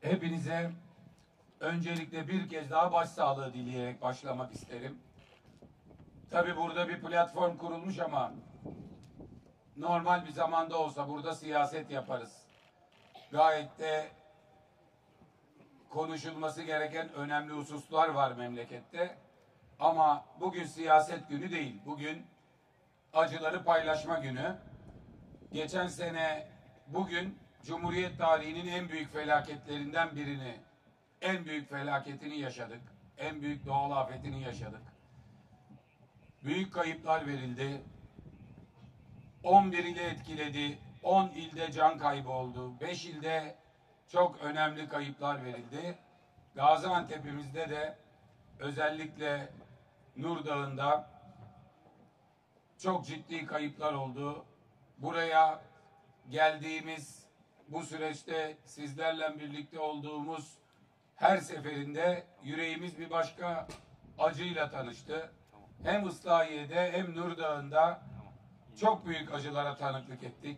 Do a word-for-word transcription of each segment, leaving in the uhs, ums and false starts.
Hepinize öncelikle bir kez daha başsağlığı dileyerek başlamak isterim. Tabii burada bir platform kurulmuş ama normal bir zamanda olsa burada siyaset yaparız. Gayet de konuşulması gereken önemli hususlar var memlekette. Ama bugün siyaset günü değil. Bugün acıları paylaşma günü. Geçen sene bugün Cumhuriyet tarihinin en büyük felaketlerinden birini, en büyük felaketini yaşadık. En büyük doğal afetini yaşadık. Büyük kayıplar verildi. on bir ile etkiledi. on ilde can kaybı oldu. beş ilde çok önemli kayıplar verildi. Gaziantep'imizde de özellikle Nur Dağı'nda çok ciddi kayıplar oldu. Buraya geldiğimiz bu süreçte sizlerle birlikte olduğumuz her seferinde yüreğimiz bir başka acıyla tanıştı. Hem Islahiye'de hem Nur Dağı'nda çok büyük acılara tanıklık ettik.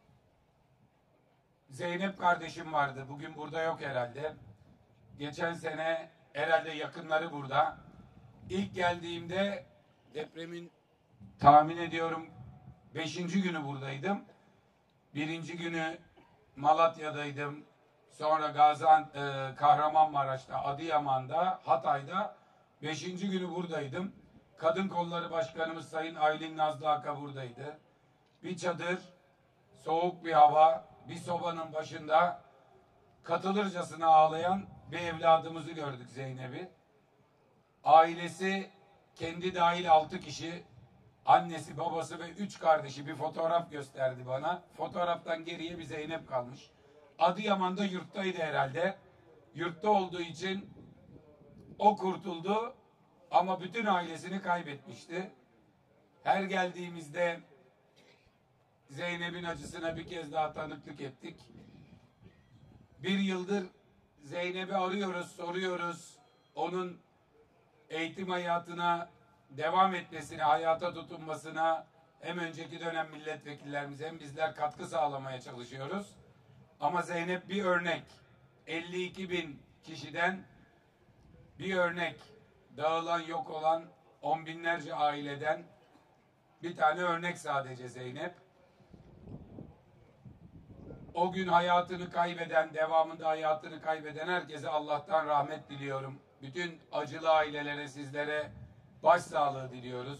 Zeynep kardeşim vardı. Bugün burada yok herhalde. Geçen sene herhalde yakınları burada. İlk geldiğimde depremin tahmin ediyorum beşinci günü buradaydım. Birinci günü Malatya'daydım. Sonra Gaziantep, e, Kahramanmaraş'ta, Adıyaman'da, Hatay'da. Beşinci günü buradaydım. Kadın Kolları Başkanımız Sayın Aylin Nazlı Aka buradaydı. Bir çadır, soğuk bir hava, bir sobanın başında katılırcasına ağlayan bir evladımızı gördük, Zeynep'i. Ailesi kendi dahil altı kişi, annesi, babası ve üç kardeşi bir fotoğraf gösterdi bana. Fotoğraftan geriye bir Zeynep kalmış. Adıyaman'da yurttaydı herhalde. Yurtta olduğu için o kurtuldu ama bütün ailesini kaybetmişti. Her geldiğimizde Zeynep'in acısına bir kez daha tanıklık ettik. Bir yıldır Zeynep'i arıyoruz, soruyoruz. Onun eğitim hayatına devam etmesine, hayata tutunmasına hem önceki dönem milletvekillerimiz hem bizler katkı sağlamaya çalışıyoruz. Ama Zeynep bir örnek. elli iki bin kişiden bir örnek. Dağılan, yok olan on binlerce aileden bir tane örnek sadece Zeynep. O gün hayatını kaybeden, devamında hayatını kaybeden herkese Allah'tan rahmet diliyorum. Bütün acılı ailelere, sizlere başsağlığı diliyoruz.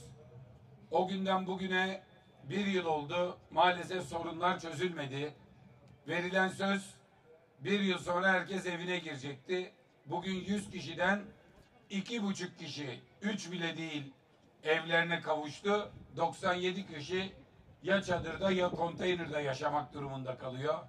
O günden bugüne bir yıl oldu. Maalesef sorunlar çözülmedi. Verilen söz bir yıl sonra herkes evine girecekti. Bugün yüz kişiden iki buçuk kişi, üç bile değil, evlerine kavuştu. doksan yedi kişi ya çadırda ya konteynerde yaşamak durumunda kalıyor.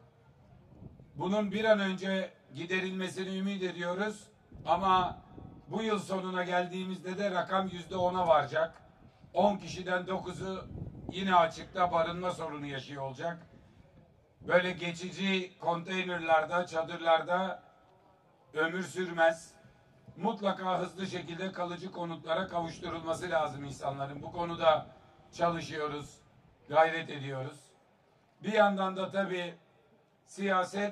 Bunun bir an önce giderilmesini ümit ediyoruz. Ama bu yıl sonuna geldiğimizde de rakam yüzde ona varacak. on kişiden dokuzu yine açıkta barınma sorunu yaşıyor olacak. Böyle geçici konteynerlarda, çadırlarda ömür sürmez. Mutlaka hızlı şekilde kalıcı konutlara kavuşturulması lazım insanların. Bu konuda çalışıyoruz, gayret ediyoruz. Bir yandan da tabii siyaset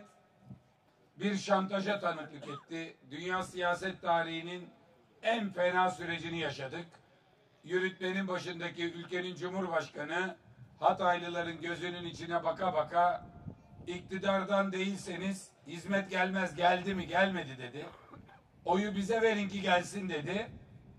bir şantaja tanıklık etti. Dünya siyaset tarihinin en fena sürecini yaşadık. Yürütmenin başındaki ülkenin Cumhurbaşkanı Hataylıların gözünün içine baka baka iktidardan değilseniz hizmet gelmez, geldi mi gelmedi dedi. Oyu bize verin ki gelsin dedi.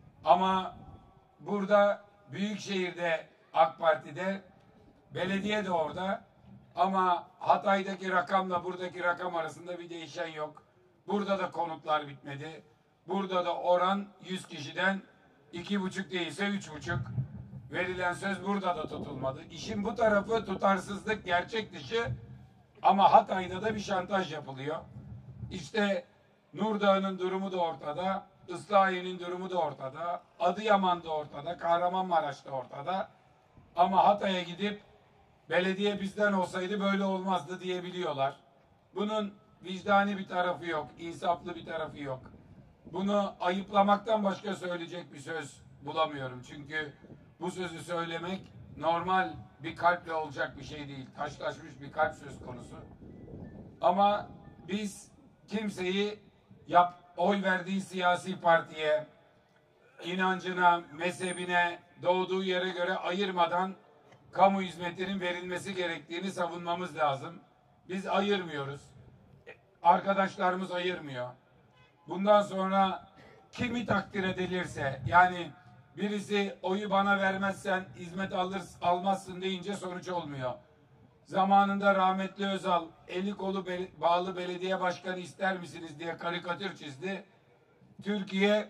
Ama burada Büyükşehir'de AK Parti'de, belediye de orada. Ama Hatay'daki rakamla buradaki rakam arasında bir değişen yok. Burada da konutlar bitmedi. Burada da oran yüz kişiden iki buçuk değilse üç buçuk. Verilen söz burada da tutulmadı. İşin bu tarafı tutarsızlık, gerçek dışı, ama Hatay'da da bir şantaj yapılıyor. İşte Nur Dağı'nın durumu da ortada. Islahiye'nin durumu da ortada. Adıyaman da ortada. Kahramanmaraş da ortada. Ama Hatay'a gidip belediye bizden olsaydı böyle olmazdı diyebiliyorlar. Bunun vicdani bir tarafı yok. İnsaflı bir tarafı yok. Bunu ayıplamaktan başka söyleyecek bir söz bulamıyorum. Çünkü bu sözü söylemek normal bir kalple olacak bir şey değil. Taşlaşmış bir kalp söz konusu. Ama biz kimseyi yap, oy verdiği siyasi partiye, inancına, mezhebine, doğduğu yere göre ayırmadan kamu hizmetinin verilmesi gerektiğini savunmamız lazım. Biz ayırmıyoruz. Arkadaşlarımız ayırmıyor. Bundan sonra kimi takdir edilirse, yani birisi oyu bana vermezsen hizmet alır, almazsın deyince sonuç olmuyor. Zamanında rahmetli Özal eli kolu be bağlı belediye başkanı ister misiniz diye karikatür çizdi. Türkiye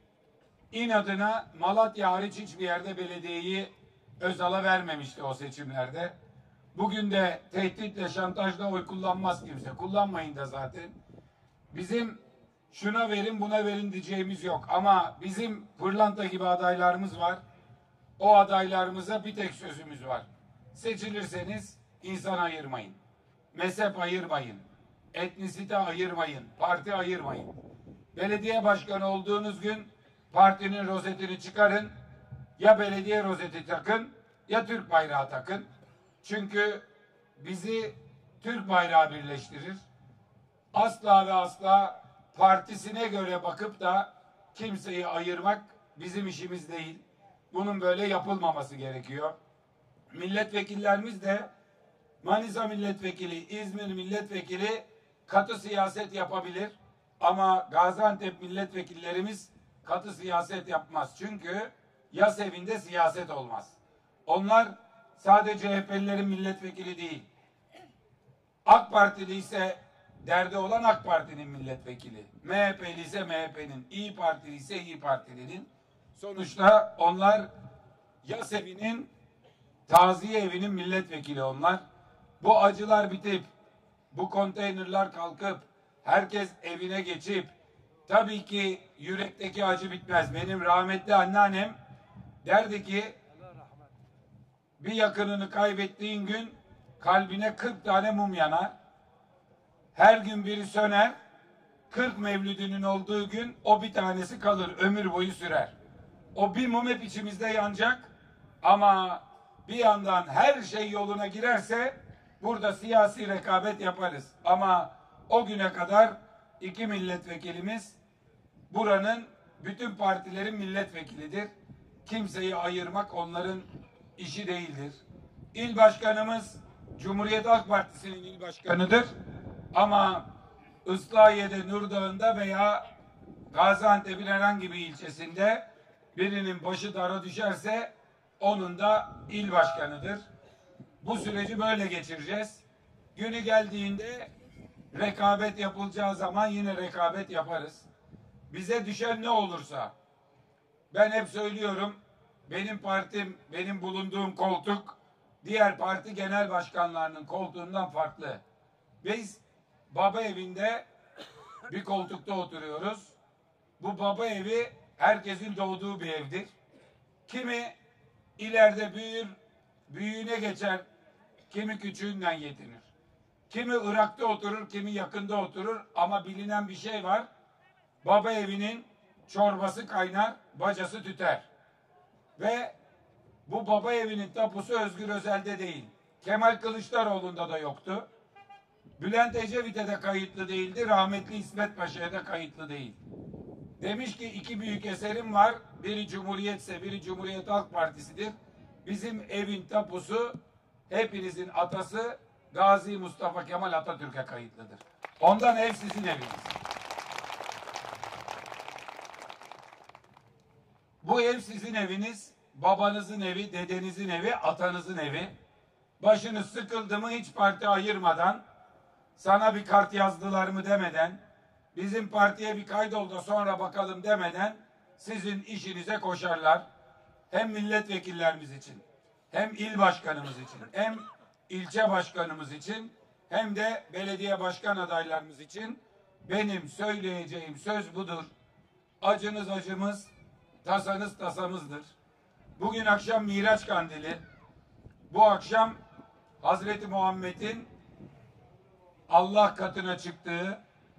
inadına Malatya hariç hiçbir yerde belediyeyi Özal'a vermemişti o seçimlerde. Bugün de tehditle, şantajla oy kullanmaz kimse. Kullanmayın da zaten. Bizim şuna verin, buna verin diyeceğimiz yok. Ama bizim pırlanta gibi adaylarımız var. O adaylarımıza bir tek sözümüz var. Seçilirseniz insan ayırmayın. Mezhep ayırmayın. Etnisite ayırmayın. Parti ayırmayın. Belediye başkanı olduğunuz gün partinin rozetini çıkarın. Ya belediye rozeti takın ya Türk bayrağı takın. Çünkü bizi Türk bayrağı birleştirir. Asla ve asla partisine göre bakıp da kimseyi ayırmak bizim işimiz değil. Bunun böyle yapılmaması gerekiyor. Milletvekillerimiz de Manisa milletvekili, İzmir milletvekili katı siyaset yapabilir. Ama Gaziantep milletvekillerimiz katı siyaset yapmaz. Çünkü yas evinde siyaset olmaz. Onlar sadece C H P'lilerin milletvekili değil. AK Partili ise derdi olan AK Parti'nin milletvekili. M H P'li ise M H P'nin, İyi Partili ise İyi Partili'nin. Sonuçta onlar yas evinin, taziye evinin milletvekili onlar. Bu acılar bitip, bu konteynerler kalkıp, herkes evine geçip, tabii ki yürekteki acı bitmez. Benim rahmetli anneannem derdi ki, bir yakınını kaybettiğin gün kalbine kırk tane mum yanar. Her gün biri söner. kırk mevlidinin olduğu gün o bir tanesi kalır. Ömür boyu sürer. O bir mum hep içimizde yanacak. Ama bir yandan her şey yoluna girerse burada siyasi rekabet yaparız. Ama o güne kadar iki milletvekilimiz buranın bütün partilerin milletvekilidir. Kimseyi ayırmak onların işi değildir. İl başkanımız Cumhuriyet Halk Partisi'nin il başkanıdır. Ama Islahiye'de, Nurdağ'ında veya Gaziantep'in herhangi bir ilçesinde birinin başı dara düşerse onun da il başkanıdır. Bu süreci böyle geçireceğiz. Günü geldiğinde rekabet yapılacağı zaman yine rekabet yaparız. Bize düşen ne olursa, ben hep söylüyorum, benim partim, benim bulunduğum koltuk diğer parti genel başkanlarının koltuğundan farklı. Biz baba evinde bir koltukta oturuyoruz. Bu baba evi herkesin doğduğu bir evdir. Kimi ileride büyür, büyüğüne geçer, kimi küçüğünden yetinir. Kimi Irak'ta oturur, kimi yakında oturur ama bilinen bir şey var. Baba evinin çorbası kaynar, bacası tüter. Ve bu baba evinin tapusu Özgür Özel'de değil. Kemal Kılıçdaroğlu'nda da yoktu. Bülent Ecevit'e de kayıtlı değildi. Rahmetli İsmet Paşa'ya da kayıtlı değil. Demiş ki iki büyük eserim var. Biri Cumhuriyetse, biri Cumhuriyet Halk Partisi'dir. Bizim evin tapusu, hepinizin atası Gazi Mustafa Kemal Atatürk'e kayıtlıdır. Ondan ev sizin eviniz. Bu ev sizin eviniz, babanızın evi, dedenizin evi, atanızın evi. Başınız sıkıldı mı hiç parti ayırmadan, sana bir kart yazdılar mı demeden, bizim partiye bir kaydol da sonra bakalım demeden sizin işinize koşarlar. Hem milletvekillerimiz için, hem il başkanımız için, hem ilçe başkanımız için, hem de belediye başkan adaylarımız için benim söyleyeceğim söz budur. Acınız acımız, tasanız tasamızdır. Bugün akşam Miraç Kandili. Bu akşam Hazreti Muhammed'in Allah katına çıktığı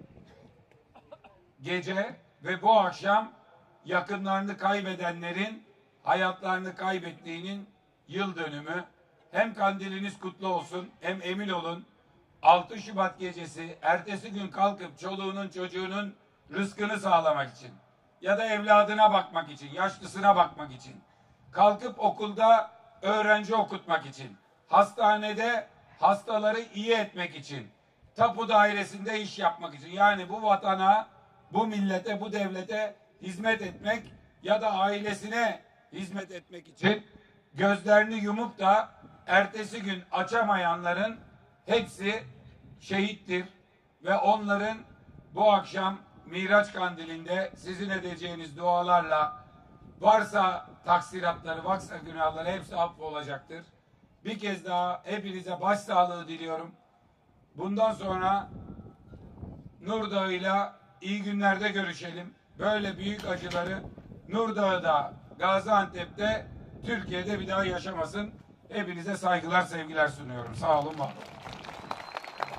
gece ve bu akşam yakınlarını kaybedenlerin hayatlarını kaybettiğinin yıl dönümü. Hem kandiliniz kutlu olsun, hem emin olun altı Şubat gecesi ertesi gün kalkıp çoluğunun çocuğunun rızkını sağlamak için ya da evladına bakmak için, yaşlısına bakmak için, kalkıp okulda öğrenci okutmak için, hastanede hastaları iyi etmek için, tapu dairesinde iş yapmak için, yani bu vatana, bu millete, bu devlete hizmet etmek ya da ailesine hizmet etmek için gözlerini yumup da ertesi gün açamayanların hepsi şehittir ve onların bu akşam Miraç Kandili'nde sizin edeceğiniz dualarla varsa taksiratları, varsa günahları hepsi affolacaktır. Bir kez daha hepinize başsağlığı diliyorum. Bundan sonra Nurdağ'ıyla iyi günlerde görüşelim. Böyle büyük acıları Nurdağ'da, Gaziantep'te, Türkiye'de bir daha yaşamasın. Hepinize saygılar, sevgiler sunuyorum. Sağ olun, var olun.